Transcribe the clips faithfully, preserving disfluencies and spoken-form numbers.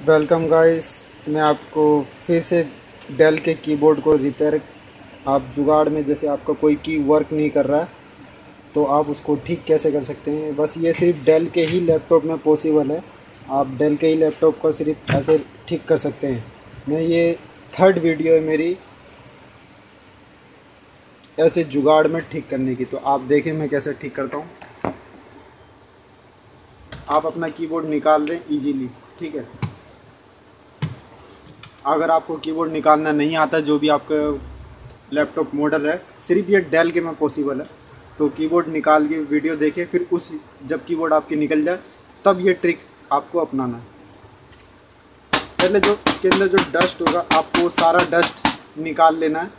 Welcome guys. मैं आपको फिर से डेल के कीबोर्ड को रिपेयर, आप जुगाड़ में जैसे आपका कोई की वर्क नहीं कर रहा है तो आप उसको ठीक कैसे कर सकते हैं। बस ये सिर्फ डेल के ही लैपटॉप में पॉसिबल है। आप डेल के ही लैपटॉप को सिर्फ ऐसे ठीक कर सकते हैं। मैं ये थर्ड वीडियो है मेरी ऐसे जुगाड़ में ठीक करने की, तो आप देखें मैं कैसे ठीक करता हूँ। आप अपना कीबोर्ड निकाल रहे हैं इजीली, ठीक है। अगर आपको कीबोर्ड निकालना नहीं आता, जो भी आपका लैपटॉप मॉडल है, सिर्फ ये डेल के में पॉसिबल है, तो कीबोर्ड निकाल के वीडियो देखें, फिर उस जब कीबोर्ड आपकी निकल जाए तब ये ट्रिक आपको अपनाना है। पहले जो इसके अंदर जो डस्ट होगा आपको सारा डस्ट निकाल लेना है।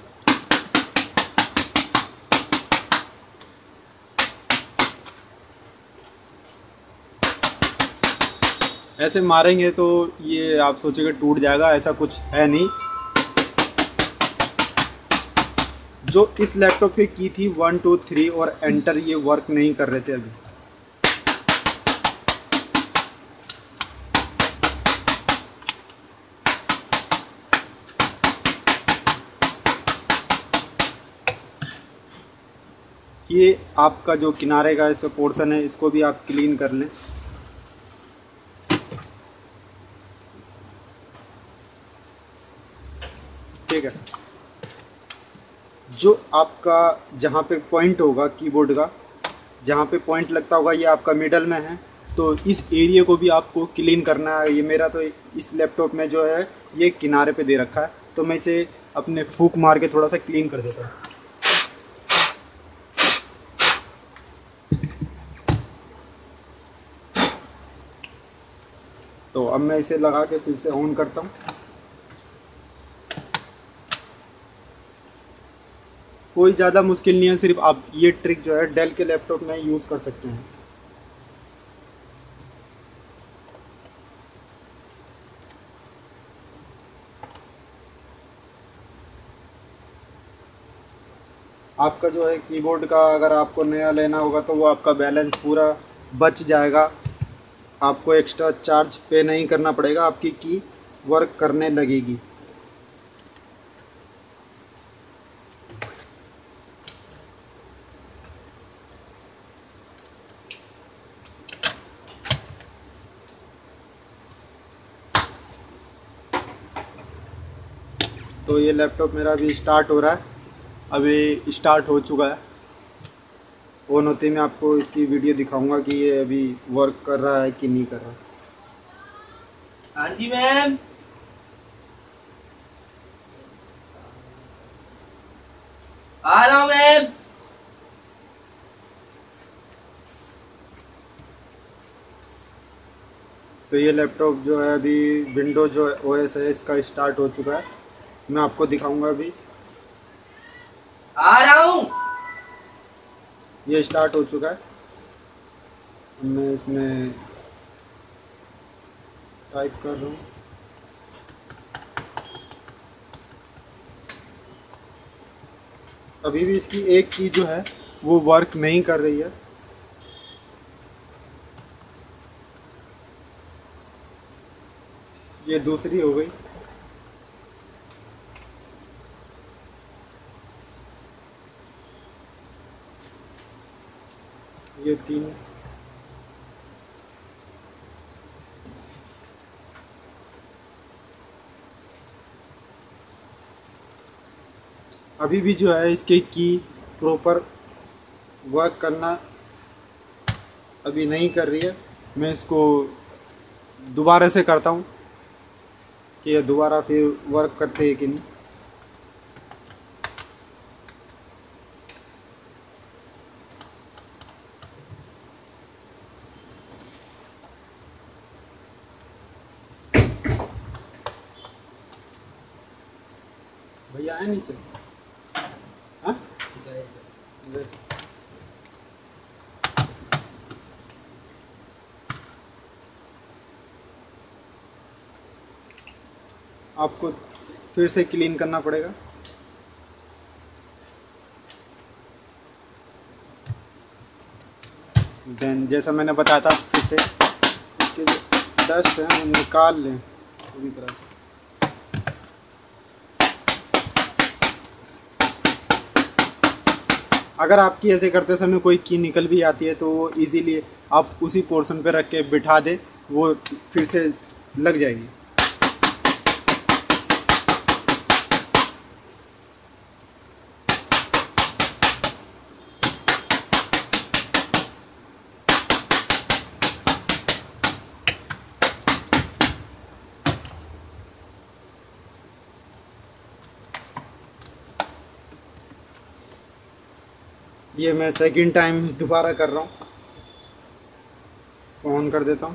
ऐसे मारेंगे तो ये आप सोचेंगे टूट जाएगा, ऐसा कुछ है नहीं। जो इस लैपटॉप की की थी वन टू थ्री और एंटर, ये वर्क नहीं कर रहे थे अभी। ये आपका जो किनारे का इसका पोर्शन है, इसको भी आप क्लीन कर लें। ठीक है। जो आपका जहाँ पे पॉइंट होगा कीबोर्ड का, जहाँ पे पॉइंट लगता होगा, ये आपका मिडल में है, तो इस एरिया को भी आपको क्लीन करना है। ये मेरा तो इस लैपटॉप में जो है ये किनारे पे दे रखा है, तो मैं इसे अपने फूक मार के थोड़ा सा क्लीन कर देता हूँ। तो अब मैं इसे लगा के फिर से ऑन करता हूँ। कोई ज़्यादा मुश्किल नहीं है, सिर्फ आप ये ट्रिक जो है डेल के लैपटॉप में यूज़ कर सकते हैं। आपका जो है कीबोर्ड का अगर आपको नया लेना होगा तो वो आपका बैलेंस पूरा बच जाएगा। आपको एक्स्ट्रा चार्ज पे नहीं करना पड़ेगा, आपकी की वर्क करने लगेगी। तो ये लैपटॉप मेरा अभी स्टार्ट हो रहा है, अभी स्टार्ट हो चुका है। ऑन होते ही मैं आपको इसकी वीडियो दिखाऊंगा कि ये अभी वर्क कर रहा है कि नहीं कर रहा। हाँ जी मैम। आ रहा हूँ मैम। तो ये लैपटॉप जो है अभी विंडो जो ओएस है इसका स्टार्ट हो चुका है। मैं आपको दिखाऊंगा अभी। आ रहा हूँ। ये स्टार्ट हो चुका है। मैं इसमें टाइप कर रहा हूँ। अभी भी इसकी एक की जो है वो वर्क नहीं कर रही है। ये दूसरी हो गई। ये तीन। अभी भी जो है इसके की प्रॉपर वर्क करना अभी नहीं कर रही है। मैं इसको दोबारा से करता हूँ कि ये दोबारा फिर वर्क करते हैं कि नहीं। भैया आए नीचे। हाँ? आपको फिर से क्लीन करना पड़ेगा। देन जैसा मैंने बताया था, फिर से इसके जो डस्ट है वो निकाल लें। पूरी तरह से। अगर आपकी ऐसे करते समय कोई की निकल भी आती है तो वो इजीली आप उसी पोर्शन पे रख के बिठा दें, वो फिर से लग जाएगी। ये मैं सेकंड टाइम दोबारा कर रहा हूँ। इसको ऑन कर देता हूँ।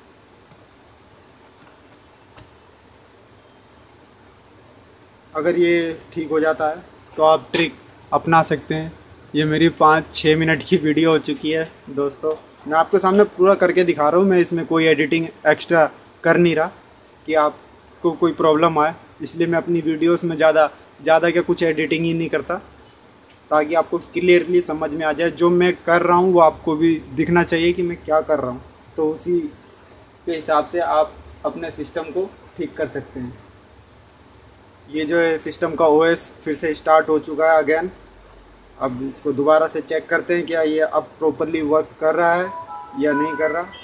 अगर ये ठीक हो जाता है तो आप ट्रिक अपना सकते हैं। ये मेरी पाँच छः मिनट की वीडियो हो चुकी है दोस्तों, मैं आपके सामने पूरा करके दिखा रहा हूँ। मैं इसमें कोई एडिटिंग एक्स्ट्रा कर नहीं रहा कि आपको कोई प्रॉब्लम आए, इसलिए मैं अपनी वीडियोस में ज़्यादा ज़्यादा क्या कुछ एडिटिंग ही नहीं करता, ताकि आपको क्लियरली समझ में आ जाए। जो मैं कर रहा हूँ वो आपको भी दिखना चाहिए कि मैं क्या कर रहा हूँ, तो उसी के हिसाब से आप अपने सिस्टम को ठीक कर सकते हैं। ये जो है सिस्टम का ओएस फिर से स्टार्ट हो चुका है अगेन। अब इसको दोबारा से चेक करते हैं क्या ये अब प्रॉपरली वर्क कर रहा है या नहीं कर रहा।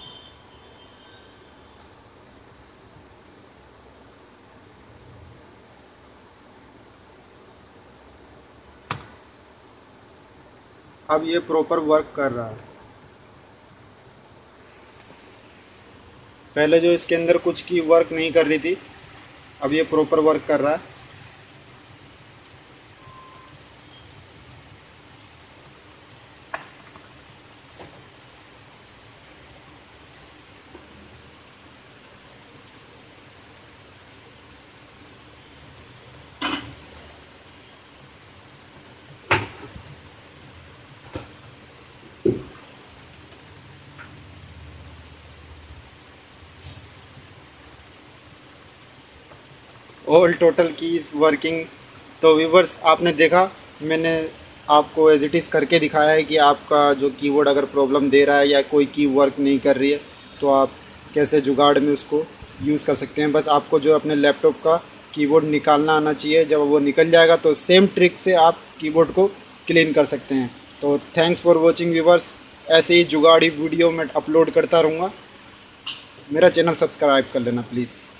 अब ये प्रॉपर वर्क कर रहा है। पहले जो इसके अंदर कुछ की वर्क नहीं कर रही थी, अब ये प्रॉपर वर्क कर रहा है। All total keys working. तो व्यूवर्स आपने देखा, मैंने आपको एज इट इज़ करके दिखाया है कि आपका जो कीबोर्ड अगर प्रॉब्लम दे रहा है या कोई की वर्क नहीं कर रही है तो आप कैसे जुगाड़ में उसको यूज़ कर सकते हैं। बस आपको जो अपने लैपटॉप का कीबोर्ड निकालना आना चाहिए। जब वो निकल जाएगा तो सेम ट्रिक से आप कीबोर्ड को क्लीन कर सकते हैं। तो थैंक्स फॉर वॉचिंग व्यूवर्स। ऐसे ही जुगाड़ी वीडियो मैं अपलोड करता रहूँगा। मेरा चैनल सब्सक्राइब कर लेना प्लीज़।